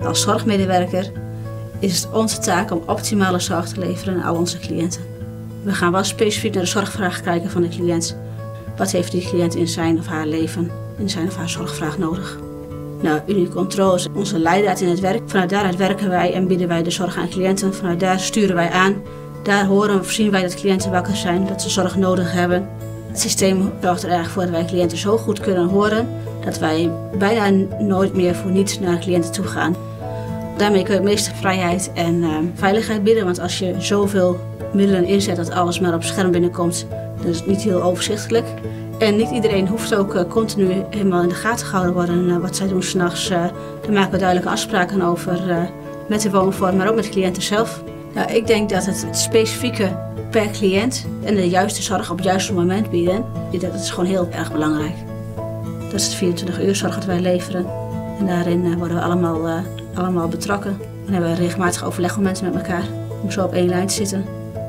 Als zorgmedewerker is het onze taak om optimale zorg te leveren aan al onze cliënten. We gaan wel specifiek naar de zorgvraag kijken van de cliënt. Wat heeft die cliënt in zijn of haar leven, in zijn of haar zorgvraag nodig? Nou, Unicontrol is onze leidraad in het werk. Vanuit daaruit werken wij en bieden wij de zorg aan cliënten. Vanuit daar sturen wij aan. Daar zien wij dat cliënten wakker zijn, dat ze zorg nodig hebben. Het systeem zorgt er eigenlijk voor dat wij cliënten zo goed kunnen horen dat wij bijna nooit meer voor niets naar cliënten toe gaan. Daarmee kun je het meeste vrijheid en veiligheid bieden, want als je zoveel middelen inzet dat alles maar op het scherm binnenkomt, dan is het niet heel overzichtelijk. En niet iedereen hoeft ook continu helemaal in de gaten gehouden worden wat zij doen 's nachts. Daar maken we duidelijke afspraken over met de woonvorm, maar ook met de cliënten zelf. Nou, ik denk dat het specifieke per cliënt en de juiste zorg op het juiste moment bieden, dat is gewoon heel erg belangrijk. Dat is de 24 uur zorg dat wij leveren. En daarin worden we allemaal betrokken. En hebben we regelmatig overlegmomenten met elkaar om zo op één lijn te zitten.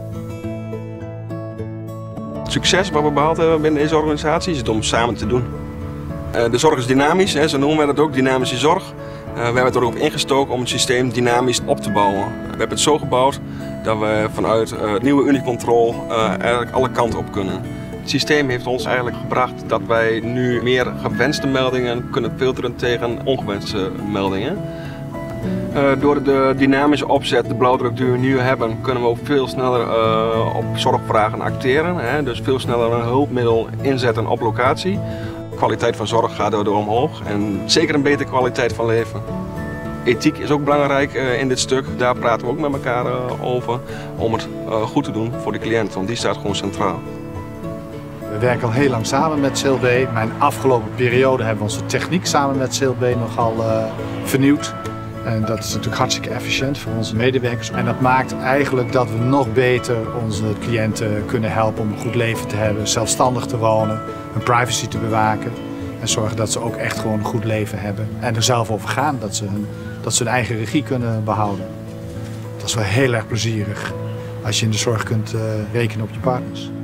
Het succes wat we behaald hebben binnen deze organisatie is het om samen te doen. De zorg is dynamisch, zo noemen wij dat ook, dynamische zorg. We hebben er ook op ingestoken om het systeem dynamisch op te bouwen. We hebben het zo gebouwd dat we vanuit het nieuwe Unicontrol eigenlijk alle kanten op kunnen. Het systeem heeft ons eigenlijk gebracht dat wij nu meer gewenste meldingen kunnen filteren tegen ongewenste meldingen. Door de dynamische opzet, de blauwdruk die we nu hebben, kunnen we ook veel sneller op zorgvragen acteren. Dus veel sneller een hulpmiddel inzetten op locatie. De kwaliteit van zorg gaat daardoor omhoog en zeker een betere kwaliteit van leven. Ethiek is ook belangrijk in dit stuk. Daar praten we ook met elkaar over om het goed te doen voor de cliënt, want die staat gewoon centraal. We werken al heel lang samen met CLB. Maar in de afgelopen periode hebben we onze techniek samen met CLB nogal vernieuwd. En dat is natuurlijk hartstikke efficiënt voor onze medewerkers. En dat maakt eigenlijk dat we nog beter onze cliënten kunnen helpen om een goed leven te hebben, zelfstandig te wonen, hun privacy te bewaken. En zorgen dat ze ook echt gewoon een goed leven hebben. En er zelf over gaan, dat ze hun eigen regie kunnen behouden. Dat is wel heel erg plezierig als je in de zorg kunt rekenen op je partners.